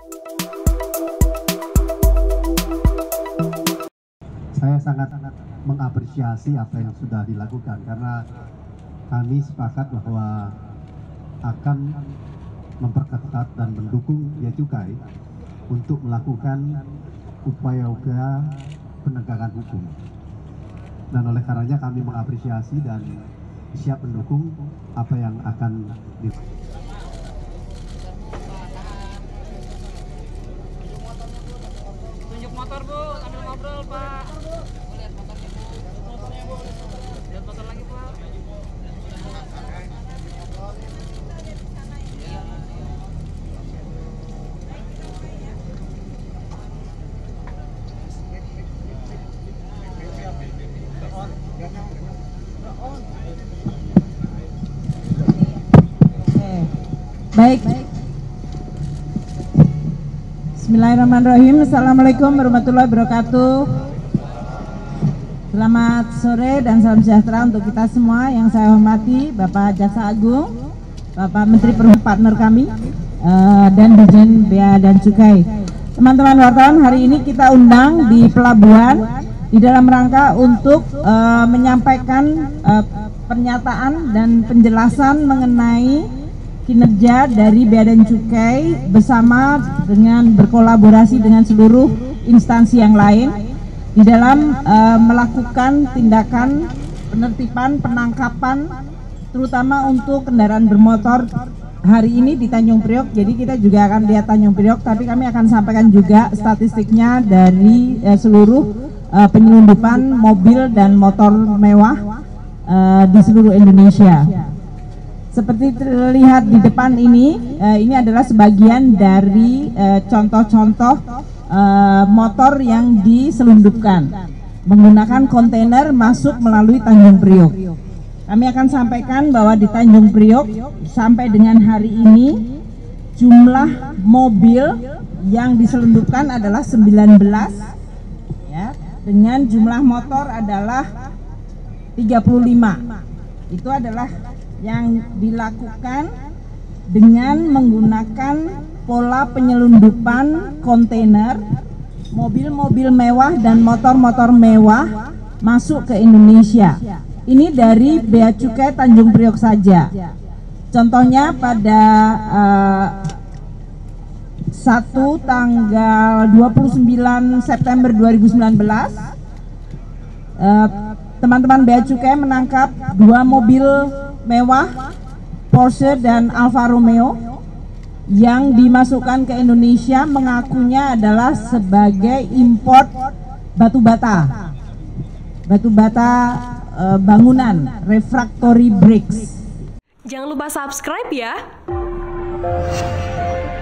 Saya sangat mengapresiasi apa yang sudah dilakukan karena kami sepakat bahwa akan memperketat dan mendukung Bea Cukai untuk melakukan upaya-upaya penegakan hukum. Dan oleh karenanya kami mengapresiasi dan siap mendukung apa yang akan dilakukan. Tunjuk motor Bu, sambil ngobrol Pak. Lihat motornya Bu. Lihat motor lagi Pak. Baik. Bismillahirrahmanirrahim. Assalamualaikum warahmatullahi wabarakatuh. Selamat sore dan salam sejahtera untuk kita semua. Yang saya hormati Bapak Jaksa Agung, Bapak Menteri Perhubungan partner kami, dan Dirjen Bea dan Cukai. Teman-teman wartawan, hari ini kita undang di pelabuhan di dalam rangka untuk menyampaikan pernyataan dan penjelasan mengenai kinerja dari Bea dan Cukai bersama dengan berkolaborasi dengan seluruh instansi yang lain di dalam melakukan tindakan penertiban, penangkapan terutama untuk kendaraan bermotor hari ini di Tanjung Priok. Jadi kita juga akan lihat Tanjung Priok, tapi kami akan sampaikan juga statistiknya dari seluruh penyelundupan mobil dan motor mewah di seluruh Indonesia. Seperti terlihat di depan ini adalah sebagian dari contoh-contoh motor yang diselundupkan menggunakan kontainer masuk melalui Tanjung Priok. Kami akan sampaikan bahwa di Tanjung Priok sampai dengan hari ini jumlah mobil yang diselundupkan adalah 19, ya, dengan jumlah motor adalah 35. Itu adalah yang dilakukan dengan menggunakan pola penyelundupan kontainer, mobil-mobil mewah dan motor-motor mewah masuk ke Indonesia. Ini dari Bea Cukai Tanjung Priok saja. Contohnya pada 1 tanggal 29 September 2019, teman-teman Bea Cukai menangkap 2 mobil mewah Porsche dan Alfa Romeo yang dimasukkan ke Indonesia, mengakunya adalah sebagai import batu bata bangunan, refractory bricks. Jangan lupa subscribe ya.